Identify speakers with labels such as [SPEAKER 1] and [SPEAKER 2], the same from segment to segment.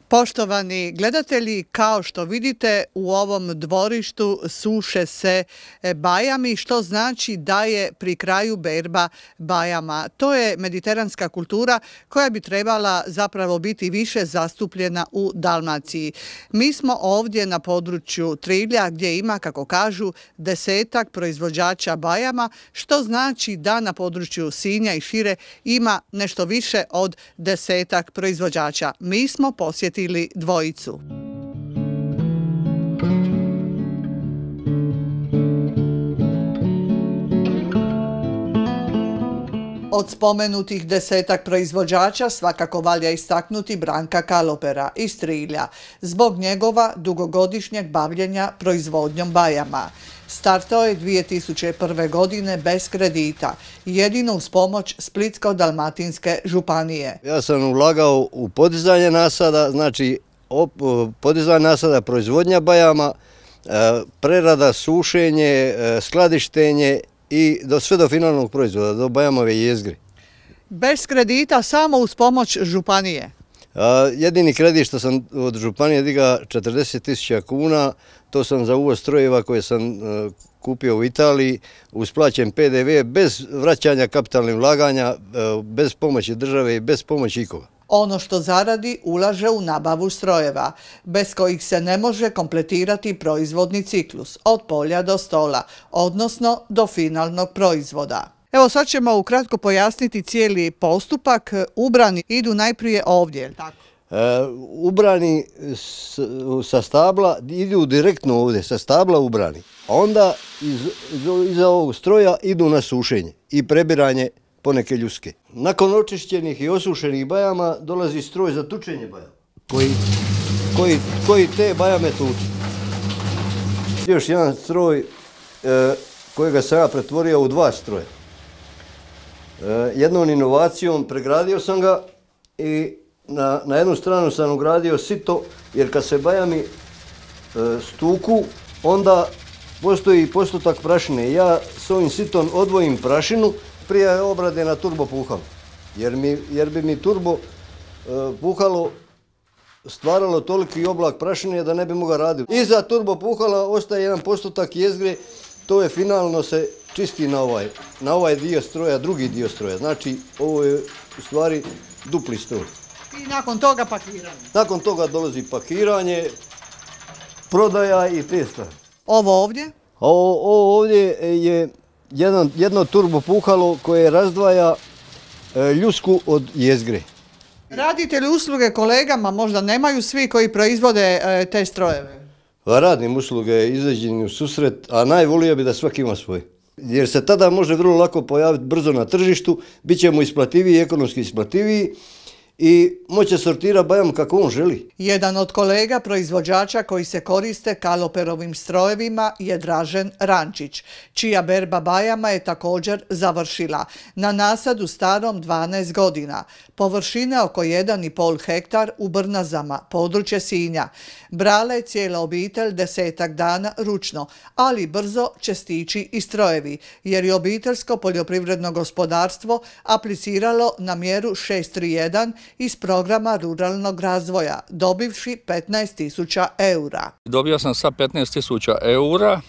[SPEAKER 1] Poštovani gledatelji, kao što vidite u ovom dvorištu suše se bajami, što znači da je pri kraju berba bajama. To je mediteranska kultura koja bi trebala zapravo biti više zastupljena u Dalmaciji. Mi smo ovdje na području Trilja gdje ima, kako kažu, 10-ak proizvođača bajama, što znači da na području Sinja i šire ima nešto više od 10-ak proizvođača. Mi smo posjetili dvojicu. Od spomenutih 10-ak proizvođača svakako valja istaknuti Branka Kalopera iz Trilja zbog njegova dugogodišnjeg bavljenja proizvodnjom bajama. Startao je 2001. godine bez kredita, jedino uz pomoć Splitsko-dalmatinske županije.
[SPEAKER 2] Ja sam ulagao u podizanje nasada, znači podizanje nasada, proizvodnja bajama, prerada, sušenje, skladištenje i sve do finalnog proizvoda, do bajamove jezgre.
[SPEAKER 1] Bez kredita, samo uz pomoć županije?
[SPEAKER 2] Jedini kredit što sam od županije digao 40.000 kuna, to sam za uvoz strojeva koje sam kupio u Italiji, uz plaćen PDV, bez vraćanja kapitalnih ulaganja, bez pomoći države i bez pomoći ikoga.
[SPEAKER 1] Ono što zaradi ulaže u nabavu strojeva, bez kojih se ne može kompletirati proizvodni ciklus, od polja do stola, odnosno do finalnog proizvoda. Evo sad ćemo ukratko pojasniti cijeli postupak. Ubrani idu najprije ovdje, tako?
[SPEAKER 2] Ubrani sa stabla idu direktno ovdje, sa stabla ubrani. A onda iza ovog stroja idu na sušenje i prebiranje poneke ljuske. Nakon očišćenih i osušenih bajama dolazi stroj za tučenje bajama, koji te bajame tuče. Još jedan stroj kojega sam ja pretvorio u dva stroja. Jednom inovacijom pregradio sam ga i na jednu stranu sam ugradio sito, jer kad se bajami stuku, onda postoji postotak prašine. Ja s ovim sitom odvojim prašinu prije obrade na turbo puhalo, jer bi mi turbo puhalo stvaralo toliki oblak prašine da ne bi mogao raditi. Iza turbo puhala ostaje jedan postotak jezgre, to je finalno se čisti na ovaj dio stroja, drugi dio stroja. Znači, ovo je u stvari dupli stroj.
[SPEAKER 1] I nakon toga pakiranje?
[SPEAKER 2] Nakon toga dolazi pakiranje, prodaja i te stvari.
[SPEAKER 1] Ovo ovdje?
[SPEAKER 2] Ovo ovdje je jedno turbo puhalo koje razdvaja ljusku od jezgre.
[SPEAKER 1] Radite li usluge kolegama, možda nemaju svi koji proizvode te strojeve?
[SPEAKER 2] Radim usluge, izađem u susret, a najvolio bi da svaki ima svoj. Jer se tada može vrlo lako pojaviti brzo na tržištu, bit ćemo isplativiji, ekonomski isplativiji i moće sortirati bajam kako on želi.
[SPEAKER 1] Jedan od kolega proizvođača koji se koriste Kaloperovim strojevima je Dražen Rančić, čija berba bajama je također završila na nasadu starom 12 godina, površine oko 1,5 hektar u Brnazama, područje Sinja. Brala je cijela obitelj 10-ak dana ručno, ali brzo će stići i strojevi, jer je obiteljsko poljoprivredno gospodarstvo apliciralo na mjeru 631 iz programa ruralnog razvoja, dobivši 15.000 eura.
[SPEAKER 3] Dobio sam sad 15.000 eura,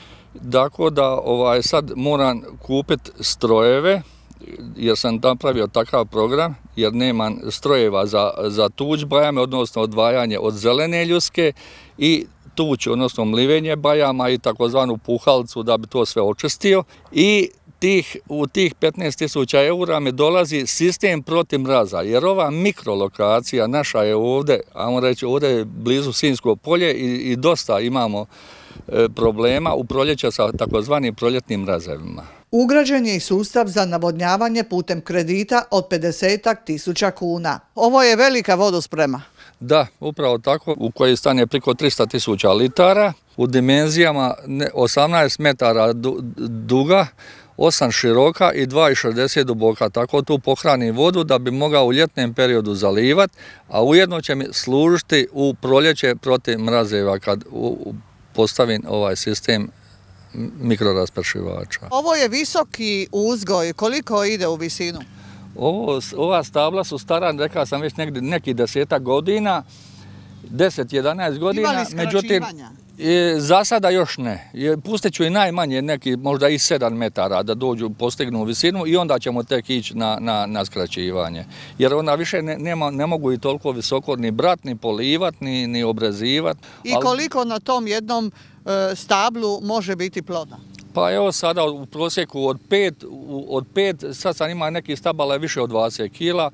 [SPEAKER 3] tako da sad moram kupiti strojeve, jer sam napravio takav program, jer nemam strojeva za tuč bajame, odnosno odvajanje od zelene ljuske i tuč, odnosno mlivenje bajama i takozvanu puhalcu da bi to sve očistio. I u tih 15.000 eura mi dolazi sistem protiv mraza, jer ova mikrolokacija naša je ovdje, ajmo reći, ovdje je blizu Sinjsko polje i dosta imamo problema u proljeće sa takozvanim proljetnim mrazevima.
[SPEAKER 1] Ugrađen je i sustav za navodnjavanje putem kredita od 50.000 kuna. Ovo je velika vodosprema.
[SPEAKER 3] Da, upravo tako, u kojoj stane preko 300.000 litara, u dimenzijama 18 metara duga, 8 široka i 2,60 duboka. Tako tu pohranim vodu da bi mogao u ljetnom periodu zalivati, a ujedno će mi služiti u proljeće protiv mrazeva kad postavim ovaj sistem mikroraspršivača.
[SPEAKER 1] Ovo je visoki uzgoj. Koliko ide u visinu?
[SPEAKER 3] Ova stabla su stara, rekao sam već neki 10-ak godina 10-11 godina.
[SPEAKER 1] Ima li skraćivanja?
[SPEAKER 3] Za sada još ne. Pustit ću i najmanje neki, možda i 7 metara da dođu, postignu visinu i onda ćemo tek ići na skraćivanje. Jer onda više ne mogu i toliko visoko ni brat, ni polivat, ni obrezivati.
[SPEAKER 1] I koliko na tom jednom stablu može biti ploda?
[SPEAKER 3] Pa evo sada u prosjeku od 5, sad sam ima nekih stabala više od 20 kila,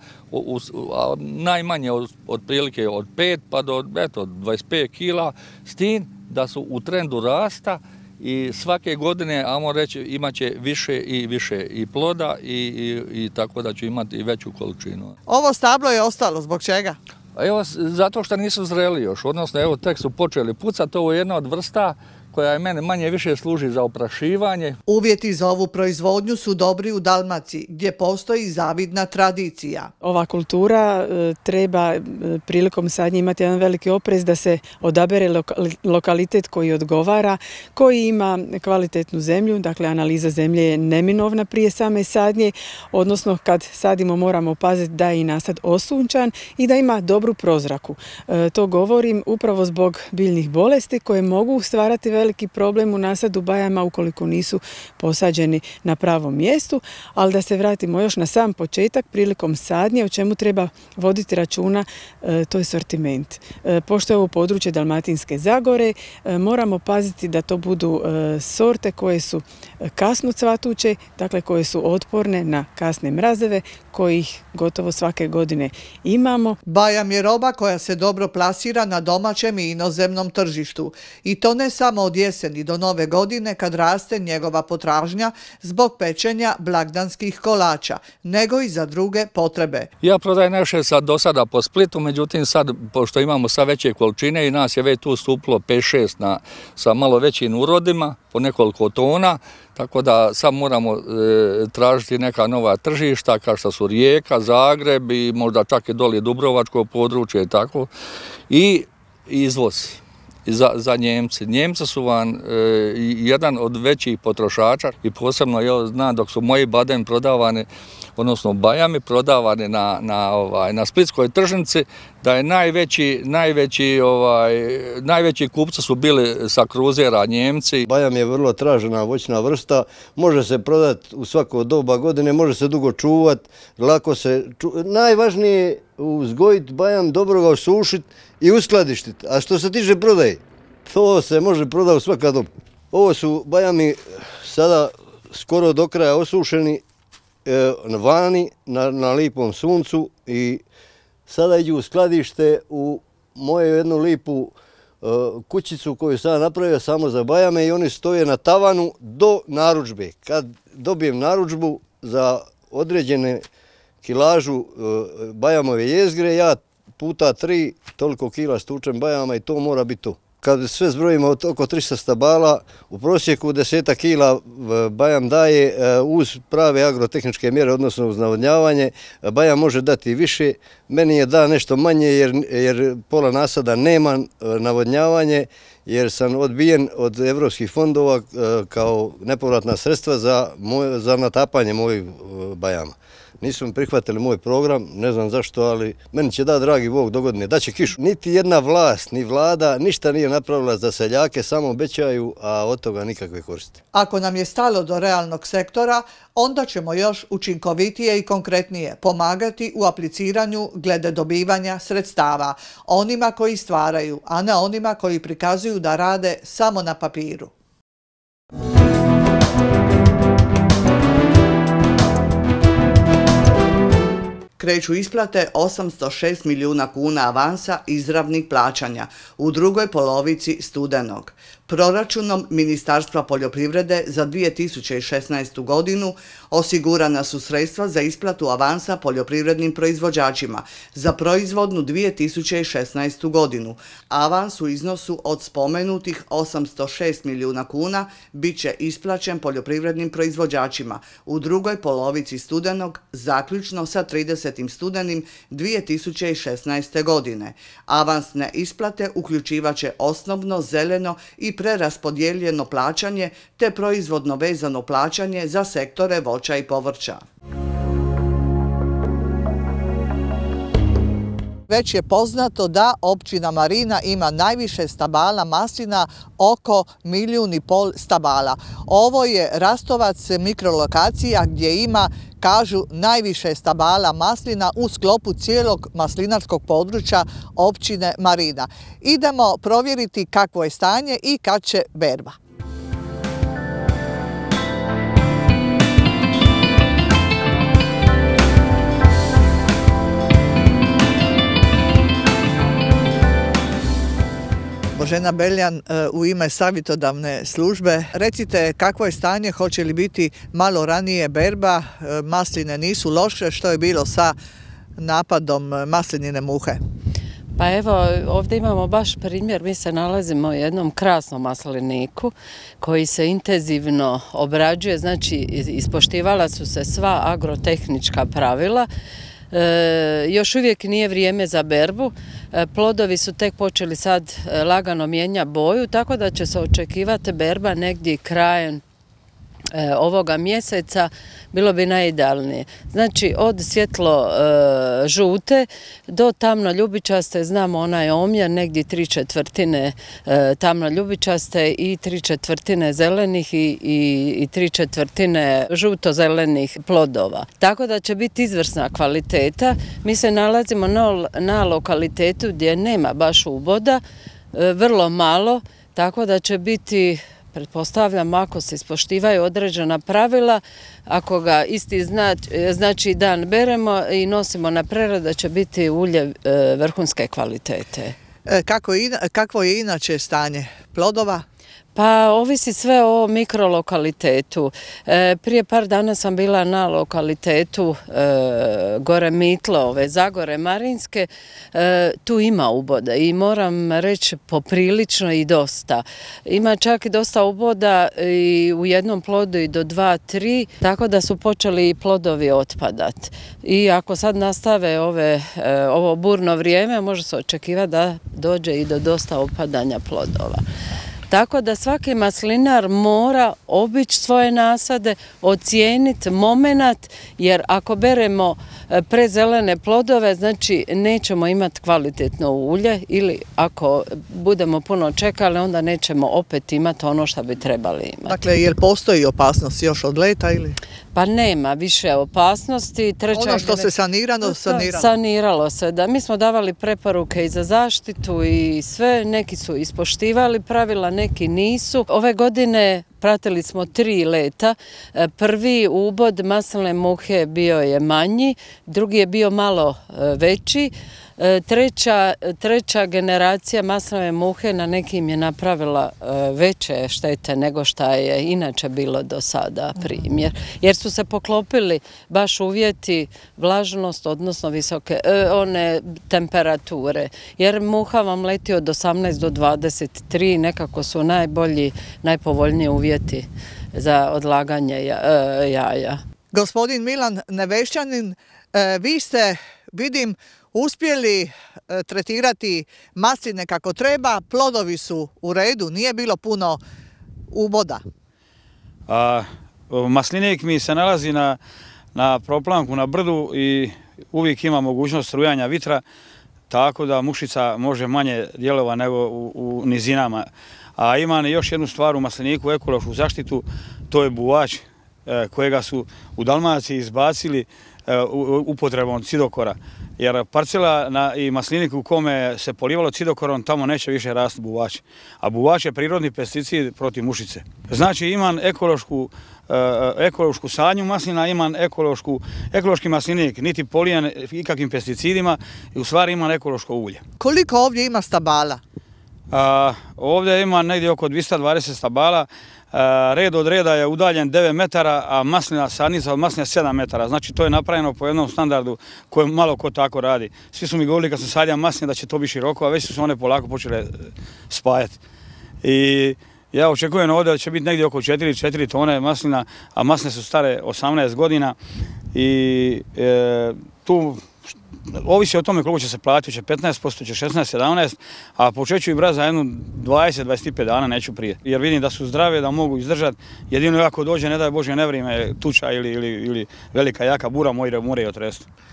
[SPEAKER 3] a najmanje otprilike od 5 pa do 25 kila, s tim da su u trendu rasta i svake godine, ajmo reći, imat će više i više i ploda i tako da će imati i veću količinu.
[SPEAKER 1] Ovo stablo je ostalo, zbog čega?
[SPEAKER 3] Evo, zato što nisu zreli još, odnosno evo tek su počeli pucati, ovo je jedna od vrsta koja je mene manje više služi za oprašivanje.
[SPEAKER 1] Uvjeti za ovu proizvodnju su dobri u Dalmaciji, gdje postoji zavidna tradicija.
[SPEAKER 4] Ova kultura treba prilikom sadnje imati jedan veliki oprez da se odabere lokalitet koji odgovara, koji ima kvalitetnu zemlju, dakle analiza zemlje je neminovna prije same sadnje, odnosno kad sadimo moramo paziti da je i nasad osunčan i da ima dobru prozraku. To govorim upravo zbog biljnih bolesti koje mogu stvarati veliki problem u nasadu bajama ukoliko nisu posađeni na pravom mjestu, ali da se vratimo još na sam početak prilikom sadnje, o čemu treba voditi računa, to je sortiment. Pošto je ovo područje Dalmatinske Zagore, moramo paziti da to budu sorte koje su kasno cvatuće, dakle koje su otporne na kasne mrazeve, kojih gotovo svake godine imamo.
[SPEAKER 1] Bajam je roba koja se dobro plasira na domaćem i inozemnom tržištu. I to ne samo od jeseni do nove godine kad raste njegova potražnja zbog pečenja blagdanskih kolača, nego i za druge potrebe.
[SPEAKER 3] Ja prodajem najviše sad do sada po Splitu, međutim sad, pošto imamo sa veće količine i nas je već tu stupilo 5-6 sa malo većim urodima, po nekoliko tona, tako da sad moramo tražiti neka nova tržišta, kao što su Rijeka, Zagreb i možda čak i dolje Dubrovačko područje i tako. I izvoz za Njemci. Njemci su vam jedan od većih potrošača i posebno ja znam dok su moji badem prodavani, odnosno bajami prodavani na splitskoj tržnici, da je najveći kupci su bili sa kruzera Njemci.
[SPEAKER 2] Bajam je vrlo tražena voćna vrsta, može se prodati u svako doba godine, može se dugo čuvati, lako se najvažnije je uzgojiti bajam, dobro ga osušiti i uskladištiti. A što se tiče prodaje, to se može prodati u svaka doba. Ovo su bajami sada skoro do kraja osušeni, vani na lipom suncu i sada iđu u skladište u moju jednu lipu kućicu koju sam napravio samo za bajame i oni stoje na tavanu do narudžbe. Kad dobijem narudžbu za određene kilažu bajamove jezgre, ja puta 3 toliko kila stučem bajama i to mora biti to. Kad sve zbrojimo oko 300 stabala, u prosjeku 10 kila bajam daje uz prave agrotehničke mjere, odnosno uz navodnjavanje. Bajam može dati više, meni je da nešto manje jer pola nasada nema navodnjavanje, jer sam odbijen od evropskih fondova kao nepovratna sredstva za natapanje mojih bajama. Nisu mi prihvatili moj program, ne znam zašto, ali meni će da, dragi Bog, dogodine, da će kišu. Niti jedna vlast, ni vlada, ništa nije napravila za seljake, samo obećaju, a od toga nikakve koristi.
[SPEAKER 1] Ako nam je stalo do realnog sektora, onda ćemo još učinkovitije i konkretnije pomagati u apliciranju glede dobivanja sredstava, onima koji stvaraju, a ne onima koji prikazuju da rade samo na papiru. Kreću isplate 806 milijuna kuna avansa izravnih plaćanja u drugoj polovici studenog. Proračunom Ministarstva poljoprivrede za 2016. godinu osigurana su sredstva za isplatu avansa poljoprivrednim proizvođačima za proizvodnu 2016. godinu. Avans u iznosu od spomenutih 806 milijuna kuna bit će isplaćen poljoprivrednim proizvođačima u drugoj polovici studenog, zaključno sa 30. studenim 2016. godine. Avansne isplate uključivaće osnovno, zeleno i preraspodijeljeno plaćanje te proizvodno vezano plaćanje za sektore voća i povrća. Već je poznato da općina Marina ima najviše stabala maslina, oko 1,5 milijuna stabala. Ovo je Rastovac mikrolokacija gdje ima, kažu, najviše stabala maslina u sklopu cijelog maslinarskog područja općine Marina. Idemo provjeriti kakvo je stanje i kad će berba. Božena Beljan, u ime savjetodavne službe, recite kakvo je stanje, hoće li biti malo ranije berba, masline nisu loše, što je bilo sa napadom maslinine muhe?
[SPEAKER 5] Pa evo, ovdje imamo baš primjer, mi se nalazimo u jednom krasnom masliniku koji se intenzivno obrađuje, znači ispoštivala su se sva agrotehnička pravila. Još uvijek nije vrijeme za berbu, plodovi su tek počeli sad lagano mijenjati boju, tako da će se očekivati berba negdje krajem ovoga mjeseca, bilo bi najidealnije. Znači od svjetlo žute do tamno ljubičaste, znamo onaj omjer, negdje 3/4 tamno ljubičaste i 3/4 zelenih i 3/4 žuto-zelenih plodova. Tako da će biti izvrsna kvaliteta. Mi se nalazimo na lokalitetu gdje nema baš uboda, vrlo malo, tako da će biti, pretpostavljam, ako se ispoštivaju određena pravila, ako ga isti znači dan beremo i nosimo na preradu, da će biti ulje vrhunske kvalitete.
[SPEAKER 1] Kakvo je inače stanje plodova?
[SPEAKER 5] Pa ovisi sve o mikrolokalitetu. Prije par dana sam bila na lokalitetu gore Mitle, Zagore Marinske. Tu ima uboda i moram reći poprilično i dosta. Ima čak i dosta uboda i u jednom plodu i do 2-3, tako da su počeli i plodovi otpadati. I ako sad nastave ovo burno vrijeme, može se očekivati da dođe i do dosta opadanja plodova. Tako da svaki maslinar mora obići svoje nasade, ocijeniti momenat, jer ako beremo prezelene plodove, znači nećemo imati kvalitetno ulje, ili ako budemo puno čekali, onda nećemo opet imati ono što bi trebali imati.
[SPEAKER 1] Dakle, jer postoji opasnost još od leta ili?
[SPEAKER 5] Pa nema više opasnosti.
[SPEAKER 1] Ono što se saniralo.
[SPEAKER 5] Saniralo se, da. Mi smo davali preporuke i za zaštitu i sve, neki su ispoštivali pravila, neki nisu. Ove godine pratili smo 3 leta. Prvi ubod masline muhe bio je manji, drugi je bio malo veći. Treća generacija maslinove muhe na nekim je napravila veće štete nego što je inače bilo do sada primjer. Jer su se poklopili baš uvjeti, vlažnost, odnosno visoke temperature. Jer muha vam leti od 18 do 23, nekako su najpovoljniji uvjeti za odlaganje jaja.
[SPEAKER 1] Gospodin Milan Nevešćanin, vi ste, vidim, uspjeli tretirati masline kako treba, plodovi su u redu, nije bilo puno uboda.
[SPEAKER 6] Maslinik mi se nalazi na proplanku na brdu i uvijek ima mogućnost strujanja vitra, tako da mušica može manje djelova nego u nizinama. A ima još jednu stvar u masliniku, ekološku zaštitu, to je buvač kojega su u Dalmaciji izbacili upotrebom cidokora. Jer parcela i maslinik u kome se polivalo cidokorom, tamo neće više rasti buvač. A buvač je prirodni pesticid protiv mušice. Znači imam ekološku sadnju maslina, imam ekološki maslinik, niti polijen ikakvim pesticidima i u stvari imam ekološko ulje.
[SPEAKER 1] Koliko ovdje ima stabala?
[SPEAKER 6] Ovdje ima negdje oko 220 stabala. Red od reda je udaljen 9 metara, a sadnica od masline 7 metara. Znači to je napravljeno po jednom standardu koji malo ko tako radi. Svi su mi govorili kad sam sadio masline da će to biti široko, a već su se one polako počele spajati. I ja očekujem ovdje da će biti negdje oko 4 tone maslina, a masline su stare 18 godina i tu ovisi o tome koliko će se platiti, će 15%, će 16, 17, a počet ću i brati za jednu 20-25 dana, neću prije. Jer vidim da su zdrave, da mogu izdržati. Jedino ako dođe, ne daj Bože, nevrijeme, tuča ili velika jaka bura, more i otresti.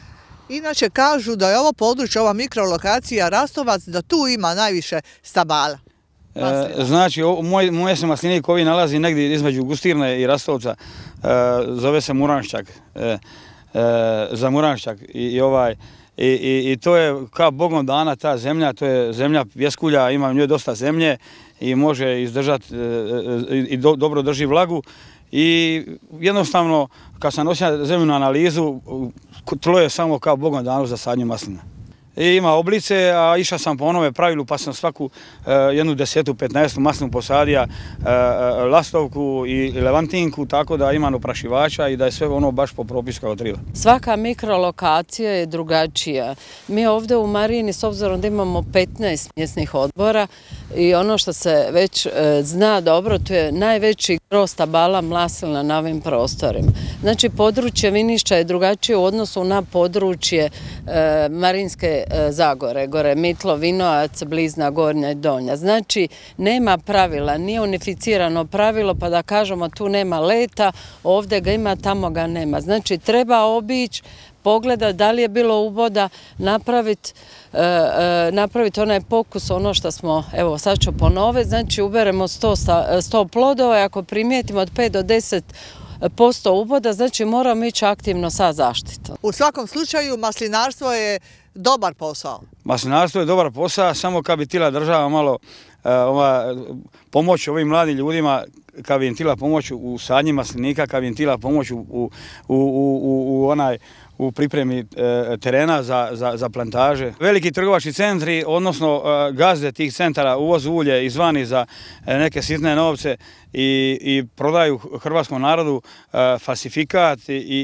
[SPEAKER 1] Inače kažu da je ovo područje, ova mikrolokacija Rastovac, da tu ima najviše stabala.
[SPEAKER 6] Znači, moje se maslinik koji nalazi negdje između Gustirne i Rastovca, zove se Muranščak, za Muranščak i to je kao Bogom dana ta zemlja, to je zemlja pjeskulja, ima u njoj dosta zemlje i može izdržati i dobro drži vlagu i jednostavno kad sam nosio zemljenu analizu, tlo je samo kao Bogom dano za sadnju maslina. I ima oblice, a išao sam po onome pravilu pa sam svaku jednu 10-15 maslinu posadio, lastovku i levantinku, tako da imam oprašivača i da je sve ono baš po propisu kako treba.
[SPEAKER 5] Svaka mikrolokacija je drugačija. Mi ovdje u Marini, s obzirom da imamo 15 mjesnih odbora i ono što se već zna dobro, to je najveći gro stabala maslina na ovim prostorima. Znači, područje Vinišća je drugačije u odnosu na područje Marinske Zagore, gore Mitlo, Vinojac, Blizna, Gornja i Donja. Znači, nema pravila, nije unificirano pravilo pa da kažemo tu nema leta, ovdje ga ima, tamo ga nema. Znači, treba obići, pogledati da li je bilo uboda, napraviti onaj pokus, ono što smo, evo sad ću ponoviti, znači uberemo 100 plodova i ako primijetimo od 5 do 10% uboda, znači moramo ići aktivno sa zaštitom.
[SPEAKER 1] U svakom slučaju maslinarstvo je dobar posao.
[SPEAKER 6] Maslinarstvo je dobar posao, samo kad bi tila država malo pomoć ovim mladim ljudima, kad bi im tila pomoć u sadnji maslinika, kad bi im tila pomoć u pripremi terena za plantaže. Veliki trgovački centri, odnosno gazde tih centara, uvozu ulje izvani za neke sitne novce i prodaju hrvatskom narodu falsifikat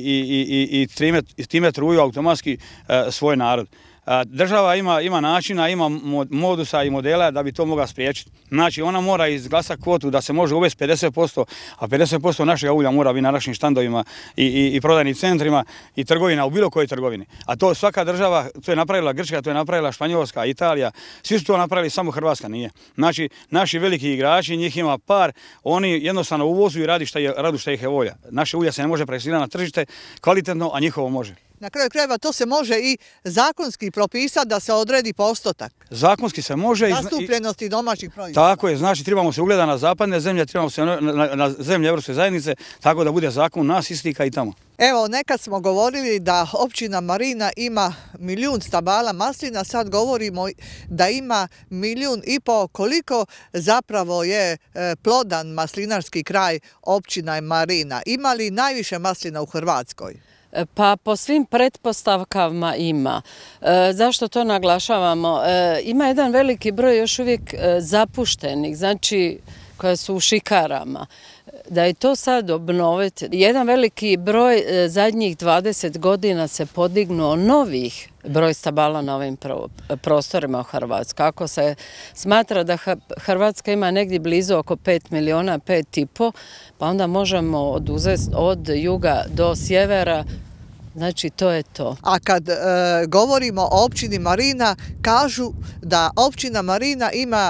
[SPEAKER 6] i time truju automatski svoj narod. Država ima načina, ima modusa i modela da bi to mogla spriječiti. Znači, ona mora izglasati kvotu da se može uvesti 50%, a 50% našega ulja mora biti na našim štandovima i prodajnim centrima i trgovina u bilo kojoj trgovini. A to svaka država, to je napravila Grčka, to je napravila Španjolska, Italija, svi su to napravili, samo Hrvatska nije. Znači, naši veliki igrači, njih ima par, oni jednostavno uvozu i radu šta ih je volja. Naše ulje se ne može plasirati na tržište kvalitetno, a njihovo može.
[SPEAKER 1] Na kraju krajeva to se može i zakonski propisati da se odredi postotak.
[SPEAKER 6] Zakonski se može.
[SPEAKER 1] Zastupljenosti domaćih proizvoda.
[SPEAKER 6] Tako je, znači trebamo se ugledati na zapadne zemlje, trebamo se na zemlje Europske zajednice, tako da bude zakon nas istika i tamo.
[SPEAKER 1] Evo, nekad smo govorili da općina Marina ima 1 milijun stabala maslina, sad govorimo da ima 1,5 milijuna. Koliko zapravo je plodan maslinarski kraj općina Marina? Ima li najviše maslina u Hrvatskoj?
[SPEAKER 5] Pa po svim pretpostavkama ima. Zašto to naglašavamo? Ima jedan veliki broj još uvijek zapuštenih, znači koje su u šikarama. Da je to sad obnoviti, jedan veliki broj zadnjih 20 godina se podignuo novih broj stabala na ovim prostorima u Hrvatskoj. Ako se smatra da Hrvatska ima negdje blizu oko 5 milijuna, 5,5, pa onda možemo oduzeti od juga do sjevera. Znači, to je to.
[SPEAKER 1] A kad govorimo o općini Marina, kažu da općina Marina ima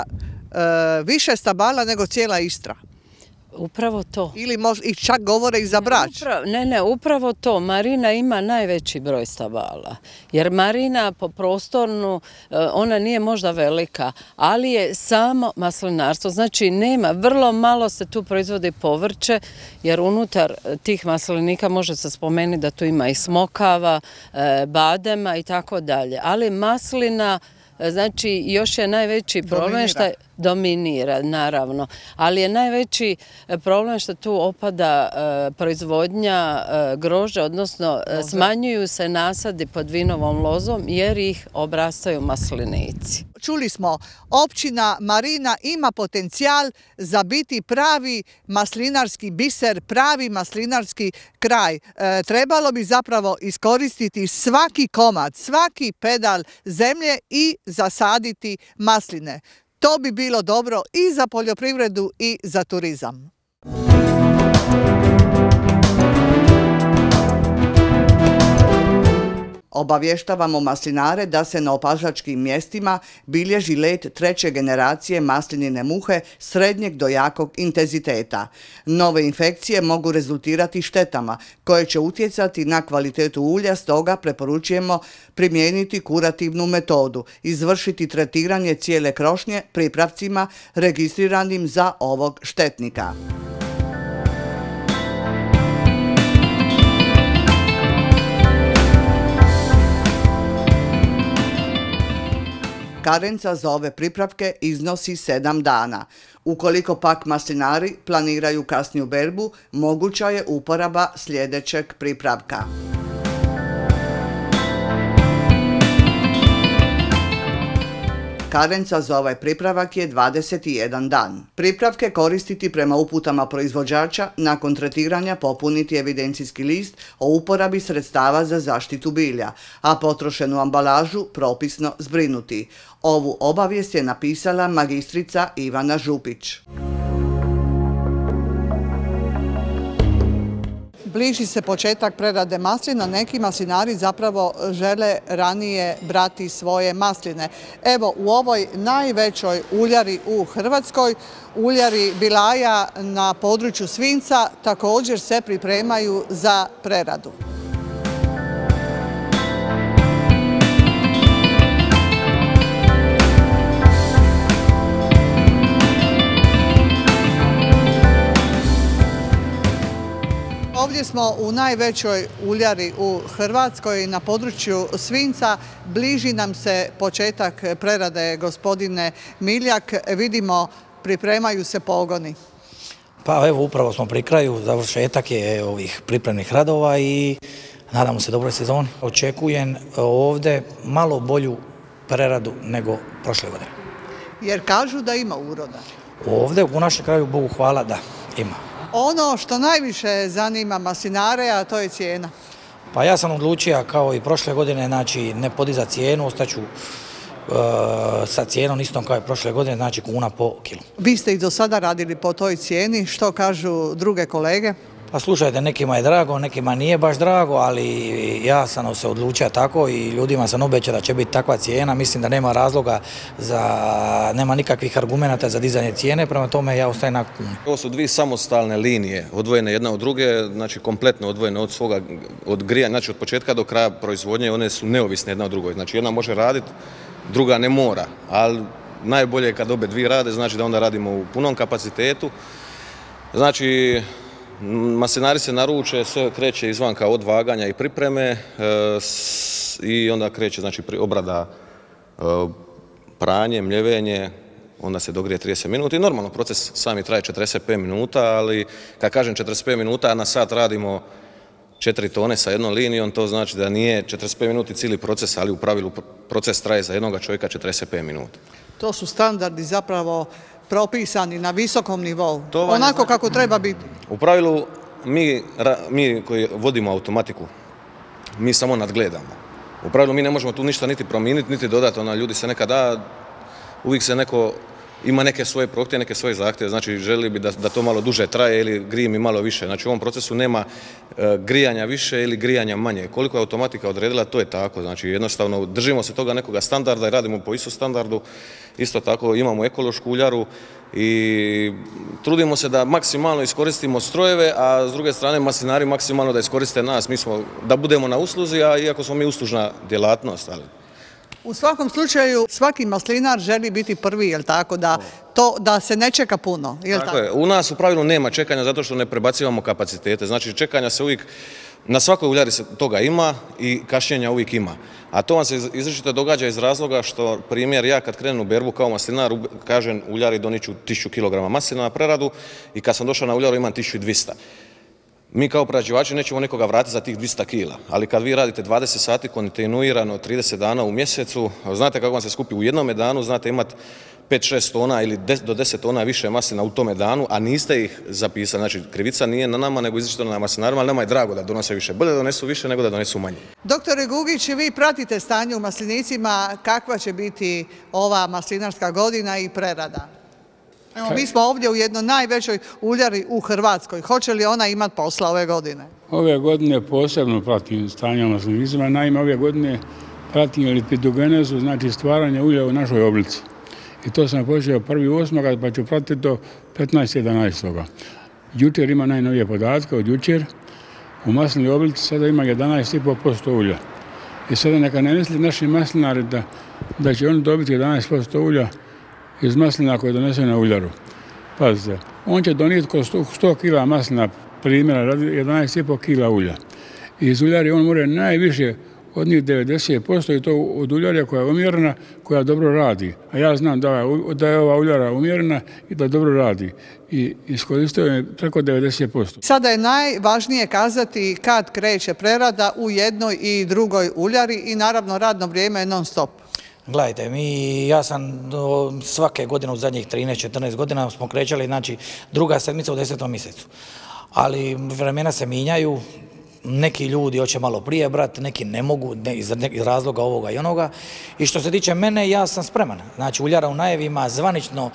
[SPEAKER 1] više stabala nego cijela Istra.
[SPEAKER 5] Upravo to.
[SPEAKER 1] Ili čak govore i za Brač.
[SPEAKER 5] Upravo to. Marina ima najveći broj stabala. Jer Marina po prostornu, ona nije možda velika, ali je samo maslinarstvo. Znači, vrlo malo se tu proizvodi povrće, jer unutar tih maslinika može se spomenuti da tu ima i smokava, badema i tako dalje. Ali maslina, znači, još je najveći problem što dominira, naravno, ali je najveći problem što tu opada proizvodnja grožđa, odnosno smanjuju se nasadi pod vinovom lozom jer ih obrastaju maslinici.
[SPEAKER 1] Čuli smo, općina Marina ima potencijal za biti pravi maslinarski biser, pravi maslinarski kraj. Trebalo bi zapravo iskoristiti svaki komad, svaki pedal zemlje i zasaditi masline. To bi bilo dobro i za poljoprivredu i za turizam. Obavještavamo maslinare da se na opažačkim mjestima bilježi let treće generacije maslinine muhe srednjeg do jakog intenziteta. Nove infekcije mogu rezultirati štetama koje će utjecati na kvalitetu ulja, stoga preporučujemo primijeniti kurativnu metodu, izvršiti tretiranje cijele krošnje pripravcima registriranim za ovog štetnika. Karenca za ove pripravke iznosi 7 dana. Ukoliko pak maslinari planiraju kasniju berbu, moguća je uporaba sljedećeg pripravka. Karenca za ovaj pripravak je 21 dan. Pripravke koristiti prema uputama proizvođača, nakon tretiranja popuniti evidencijski list o uporabi sredstava za zaštitu bilja, a potrošenu ambalažu propisno zbrinuti. Ovu obavijest je napisala magistrica Ivana Župić. Bliži se početak prerade maslina, neki maslinari zapravo žele ranije brati svoje masline. Evo, u ovoj najvećoj uljari u Hrvatskoj, uljari Bilaja na području Svinca, također se pripremaju za preradu. Ovdje smo u najvećoj uljari u Hrvatskoj na području Svinca. Bliži nam se početak prerade, gospodine Miljak. Vidimo, pripremaju se pogoni.
[SPEAKER 7] Pa evo, upravo smo pri kraju, završetak je ovih pripremnih radova i nadamo se dobroj sezoni. Očekujem ovdje malo bolju preradu nego prošle godine.
[SPEAKER 1] Jer kažu da ima uroda.
[SPEAKER 7] Ovdje u našem kraju, Bogu hvala, da ima.
[SPEAKER 1] Ono što najviše zanima maslinare, a to je cijena.
[SPEAKER 7] Pa ja sam odlučio kao i prošle godine, znači ne podizati cijenu, ostaću sa cijenom istom kao i prošle godine, znači kuna po kilu.
[SPEAKER 1] Vi ste i do sada radili po toj cijeni, što kažu druge kolege?
[SPEAKER 7] Pa slušajte, nekima je drago, nekima nije baš drago, ali ja sam se odlučio tako i ljudima sam obećao da će biti takva cijena. Mislim da nema razloga, nema nikakvih argumenata za dizanje cijene, prema tome ja ostajem na kuni.
[SPEAKER 8] Ovo su dvije samostalne linije, odvojene jedna od druge, znači kompletno odvojene od svoga, od grijanja, znači od početka do kraja proizvodnje, one su neovisne jedna od drugoj. Znači jedna može raditi, druga ne mora, ali najbolje je kad obe dvije rade, znači da onda radimo u punom kapacitetu. Znači, maslinari se naruče, sve kreće izvanka od vaganja i pripreme i onda kreće znači obrada, pranje, mljevenje, onda se dogrije 30 minuta i normalno proces sami traje 45 minuta, ali kad kažem 45 minuta, na sat radimo 4 tone sa jednom linijom, to znači da nije 45 minuti cijeli proces, ali u pravilu proces traje za jednog čovjeka 45 minuta.
[SPEAKER 1] To su standardi zapravo propisani na visokom nivou, onako kako treba biti.
[SPEAKER 8] U pravilu mi koji vodimo automatiku, mi samo nadgledamo. U pravilu mi ne možemo tu ništa niti promijeniti, niti dodati, ljudi se nekada, uvijek se neko ima neke svoje prohtjeve, neke svoje zahtjeve, znači želi bi da to malo duže traje ili grije mi malo više. Znači u ovom procesu nema grijanja više ili grijanja manje. Koliko je automatika odredila, to je tako. Znači jednostavno držimo se toga nekoga standarda i radimo po istom standardu. Isto tako imamo ekološku uljaru i trudimo se da maksimalno iskoristimo strojeve, a s druge strane maslinari maksimalno da iskoriste nas. Mi smo da budemo na usluzi, a iako smo mi uslužna djelatnost, ali...
[SPEAKER 1] U svakom slučaju svaki maslinar želi biti prvi, jel tako, da se ne čeka puno, jel tako?
[SPEAKER 8] Je. U nas u pravilu nema čekanja zato što ne prebacivamo kapacitete. Znači čekanja se uvijek, na svakoj uljari se toga ima i kašnjenja uvijek ima. A to vam se izričito događa iz razloga što, primjer, ja kad krenu u berbu kao maslinar, kažem uljari doniću 1000 kg maslina na preradu i kad sam došao na uljaru imam 1200. Mi kao prerađivači nećemo nekoga vratiti za tih 200 kila, ali kad vi radite 20 sati kontinuirano, 30 dana u mjesecu, znate kako vam se skupi u jednome danu, znate imati 5-6 tona ili do 10 tona više maslina u tome danu, a niste ih zapisali. Znači, krivica nije na nama, nego izričito na maslinarima, ali nama je drago da donose više. Bolje da donesu više nego da donesu manje.
[SPEAKER 1] Doktore Gugić, vi pratite stanje u maslinicima, kakva će biti ova maslinarska godina i prerada? Evo, mi smo ovdje u jednoj najvećoj uljari u Hrvatskoj. Hoće li ona imati posla ove godine?
[SPEAKER 9] Ove godine posebno pratim stanje u maslinizma. Naime, ove godine pratim lipidogenezu, znači stvaranje ulja u našoj oblici. I to sam počeo 1.8. pa ću pratiti do 15.11. Jučer ima najnovije podatke od jučer. U maslinoj oblici sada ima 11,5% ulja. I sada neka ne misli naši maslinari da će oni dobiti 11% ulja iz maslina koje donese na uljaru. Pazite, on će donijeti ko 100 kila maslina, primjera radi 11,5 kila ulja. I iz uljari on mora najviše od njih 90% i to od uljarja koja je umjerena, koja dobro radi. A ja znam da je ova uljara umjerena i da dobro radi. I iskoristio je preko 90%.
[SPEAKER 1] Sada je najvažnije kazati kad kreće prerada u jednoj i drugoj uljari i naravno radno vrijeme je non stop.
[SPEAKER 7] Gledajte, ja sam svake godine u zadnjih 13-14 godina smo krećali, znači druga sedmica u 10. mjesecu. Ali vremena se mijenjaju, neki ljudi hoće malo prije brati, neki ne mogu iz razloga ovoga i onoga. I što se tiče mene, ja sam spreman. Znači, uljara u najavima zvanično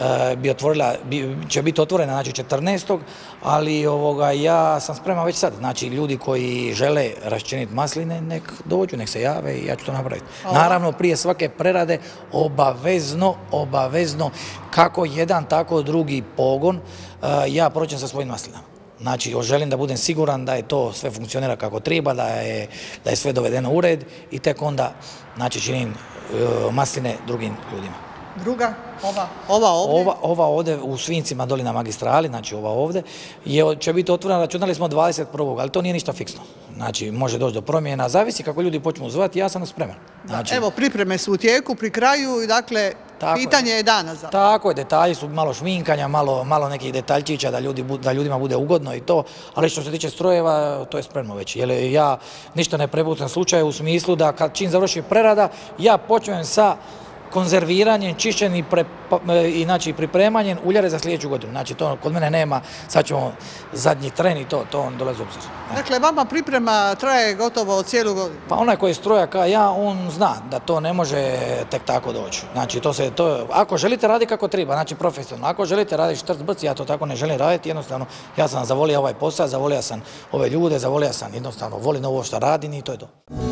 [SPEAKER 7] će biti otvorena, znači 14. ali ja sam spreman već sad. Znači, ljudi koji žele raščiniti masline, nek dođu, nek se jave i ja ću to napraviti. Naravno, prije svake prerade obavezno, kako jedan, tako drugi pogon, ja prođem sa svojim maslinama. Znači, želim da budem siguran da je to sve funkcionira kako treba, da je sve dovedeno u red i tek onda, znači, činim masline drugim ljudima.
[SPEAKER 1] Druga, ova ovdje?
[SPEAKER 7] Ova ovdje u Svincima doli na magistrali, znači ova ovdje, će biti otvorena, računali smo 21. ali to nije ništa fiksno. Znači, može doći do promjena, zavisi kako ljudi počnu zvati, ja sam spreman. Znači,
[SPEAKER 1] evo, pripreme su u tijeku, pri kraju i dakle, pitanje je dana za.
[SPEAKER 7] Tako je, detalji su malo šminkanja, malo nekih detaljčića da ljudima bude ugodno i to, ali što se tiče strojeva, to je spremno već. Jer ja ništa ne prepuštam slučaju u smislu da čim završi prerada, ja počnem sa konzerviranjem, čišćenjem i pripremanjem uljare za sljedeću godinu. Znači, to kod mene nema, sad ćemo zadnji tren i to on dolazi u obzir.
[SPEAKER 1] Dakle, vama priprema traje gotovo cijelu godinu?
[SPEAKER 7] Pa onaj koji je stroja kao ja, on zna da to ne može tek tako doći. Znači, ako želite raditi kako treba, znači profesionalno, ako želite raditi štrc-brc, ja to tako ne želim raditi, jednostavno, ja sam zavolio ovaj posao, zavolio sam ove ljude, zavolio sam jednostavno, volim ovo što radim i to je to.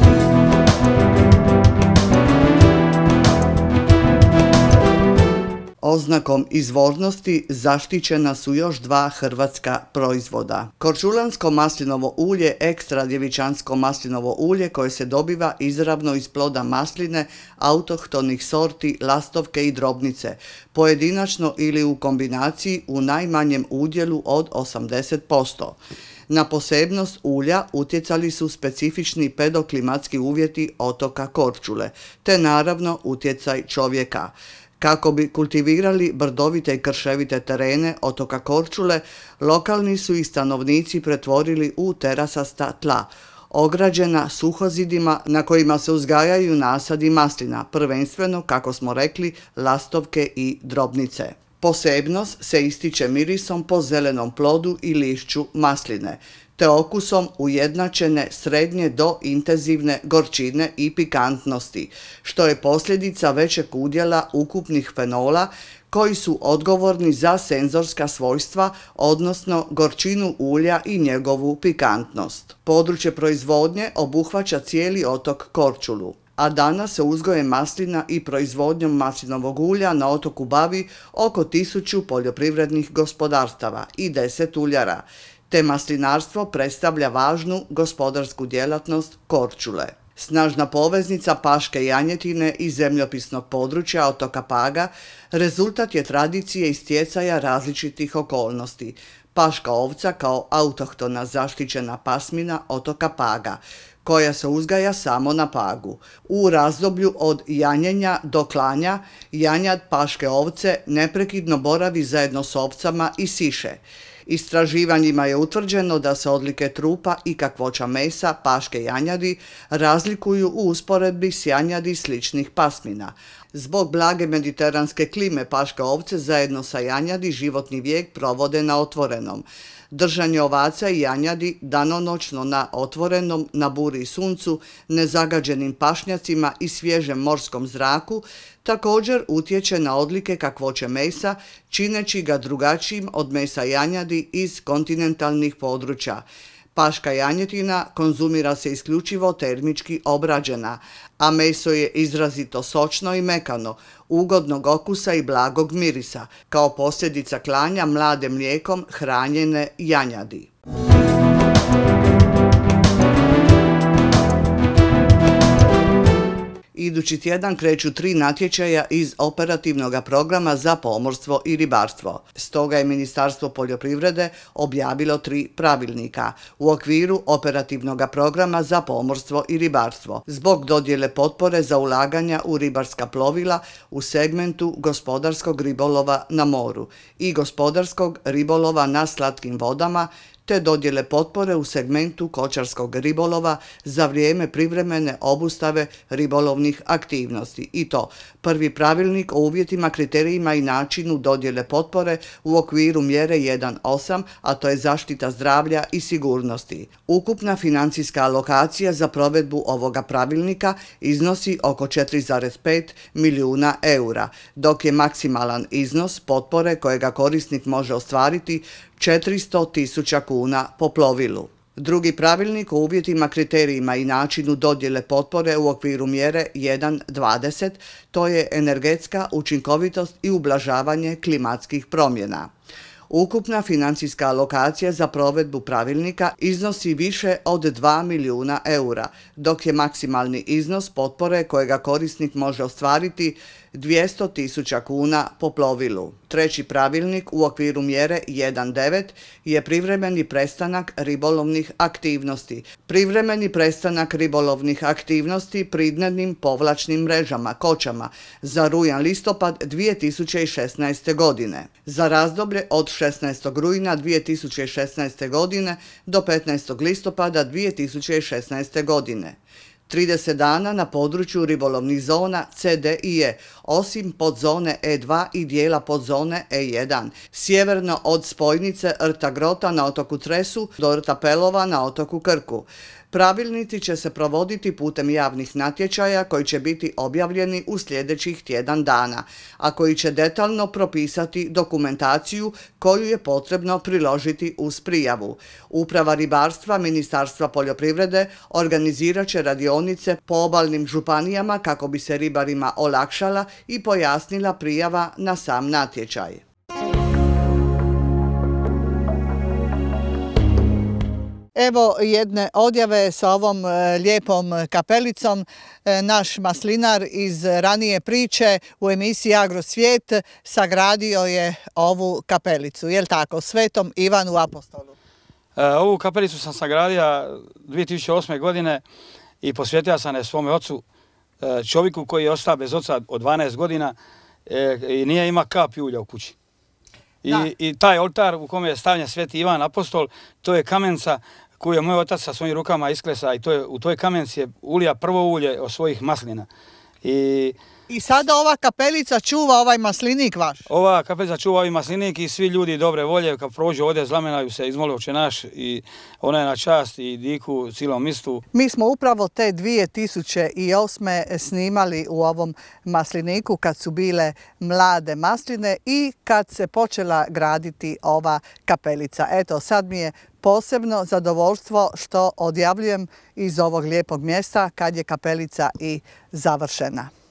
[SPEAKER 1] Oznakom izvornosti zaštićena su još dva hrvatska proizvoda. Korčulansko maslinovo ulje, ekstra djevičansko maslinovo ulje koje se dobiva izravno iz ploda masline autohtonih sorti lastovke i drobnice, pojedinačno ili u kombinaciji u najmanjem udjelu od 80%. Na posebnost ulja utjecali su specifični pedoklimatski uvjeti otoka Korčule, te naravno utjecaj čovjeka. Kako bi kultivirali brdovite i krševite terene otoka Korčule, lokalni su i stanovnici pretvorili u terasasta tla, ograđena suhozidima na kojima se uzgajaju nasadi maslina, prvenstveno, kako smo rekli, lastovke i drobnice. Posebnost se ističe mirisom po zelenom plodu i lišću masline, te okusom ujednačene srednje do intenzivne gorčine i pikantnosti, što je posljedica većeg udjela ukupnih fenola koji su odgovorni za senzorska svojstva, odnosno gorčinu ulja i njegovu pikantnost. Područje proizvodnje obuhvaća cijeli otok Korčulu, a danas se uzgojem maslina i proizvodnjom maslinovog ulja na otoku bavi oko 1000 poljoprivrednih gospodarstava i 10 uljara, te maslinarstvo predstavlja važnu gospodarsku djelatnost Korčule. Snažna poveznica paške janjetine i zemljopisnog područja otoka Paga rezultat je tradicije i stjecaja različitih okolnosti. Paška ovca kao autohtona zaštićena pasmina otoka Paga, koja se uzgaja samo na Pagu. U razdoblju od janjenja do klanja, janjad paške ovce neprekidno boravi zajedno s ovcama i siše. Istraživanjima je utvrđeno da se odlike trupa i kakvoća mesa paške janjadi razlikuju u usporedbi s janjadi sličnih pasmina. Zbog blage mediteranske klime paške ovce zajedno sa janjadi životni vijek provode na otvorenom. Držanje ovaca i janjadi danonoćno na otvorenom, na buri i suncu, nezagađenim pašnjacima i svježem morskom zraku također utječe na odlike kakvoće mesa, čineći ga drugačijim od mesa janjadi iz kontinentalnih područja. Paška janjetina konzumira se isključivo termički obrađena, a meso je izrazito sočno i mekano, ugodnog okusa i blagog mirisa, kao posljedica klanja mlade mlijekom hranjene janjadi. Idući tjedan kreću 3 natječaja iz operativnog programa za pomorstvo i ribarstvo. Stoga je Ministarstvo poljoprivrede objavilo 3 pravilnika u okviru operativnog programa za pomorstvo i ribarstvo zbog dodjele potpore za ulaganja u ribarska plovila u segmentu gospodarskog ribolova na moru i gospodarskog ribolova na slatkim vodama, te dodjele potpore u segmentu kočarskog ribolova za vrijeme privremene obustave ribolovnih aktivnosti. I to prvi pravilnik o uvjetima, kriterijima i načinu dodjele potpore u okviru mjere 1.8, a to je zaštita zdravlja i sigurnosti. Ukupna financijska alokacija za provedbu ovoga pravilnika iznosi oko 4,5 milijuna eura, dok je maksimalan iznos potpore kojega korisnik može ostvariti 400.000 kuna po plovilu. Drugi pravilnik o uvjetima, kriterijima i načinu dodjele potpore u okviru mjere 1.20, to je energetska učinkovitost i ublažavanje klimatskih promjena. Ukupna financijska alokacija za provedbu pravilnika iznosi više od 2 milijuna eura, dok je maksimalni iznos potpore kojega korisnik može ostvariti 200.000 kuna po plovilu. Treći pravilnik u okviru mjere 1.9 je privremeni prestanak ribolovnih aktivnosti. Privremeni prestanak ribolovnih aktivnosti pridnevnim povlačnim mrežama, kočama, za rujan-listopad 2016. godine. Za razdoblje od 16. rujna 2016. godine do 15. listopada 2016. godine. 30 dana na području ribolovnih zona C, D i E, osim podzone E2 i dijela podzone E1, sjeverno od spojnice rta Grota na otoku Cresu do rta Pelova na otoku Krku. Pravilnici će se provoditi putem javnih natječaja koji će biti objavljeni u sljedećih tjedan dana, a koji će detaljno propisati dokumentaciju koju je potrebno priložiti uz prijavu. Uprava ribarstva Ministarstva poljoprivrede organizirat će radionice po obalnim županijama kako bi se ribarima olakšala i pojasnila prijava na sam natječaj. Evo jedne odjave sa ovom lijepom kapelicom. Naš maslinar iz ranije priče u emisiji Agrosvijet sagradio je ovu kapelicu. Je li tako? Svetom Ivanu Apostolu.
[SPEAKER 6] Ovu kapelicu sam sagradio 2008. godine i posvetio sam je svome ocu, čovjeku koji je ostao bez oca od 12 godina i nije ima kapi ulja u kući. I taj oltar u kome je stavljen Sveti Ivan Apostol, to je kamenca koju je moj otac sa svojim rukama isklesa i u toj kamenci je ulija prvo ulje od svojih maslina.
[SPEAKER 1] I sada ova kapelica čuva ovaj maslinik vaš?
[SPEAKER 6] Ova kapelica čuva ovaj maslinik i svi ljudi dobre volje kad prođu ovdje zlamenaju se, izmole Oče naš i ona je na čast i diku cijelom mistu.
[SPEAKER 1] Mi smo upravo te 2008. snimali u ovom masliniku kad su bile mlade masline i kad se počela graditi ova kapelica. Eto, sad mi je posebno zadovoljstvo što odjavljujem iz ovog lijepog mjesta kad je kapelica i završena.